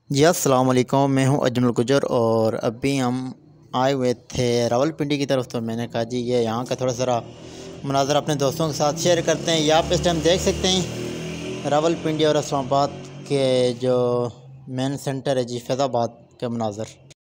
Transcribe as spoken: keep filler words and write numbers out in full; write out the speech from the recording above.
जी अस्सलाम वालेकुम, मैं हूं अजमल गुजर और अभी हम आए हुए थे रावलपिंडी की तरफ। तो मैंने कहा जी ये यहाँ का थोड़ा सा मनाज़र अपने दोस्तों के साथ शेयर करते हैं। यहाँ पे इस टाइम देख सकते हैं रावलपिंडी और इस्लामाबाद के जो मेन सेंटर है जी फैज़ाबाद के मनाज़र।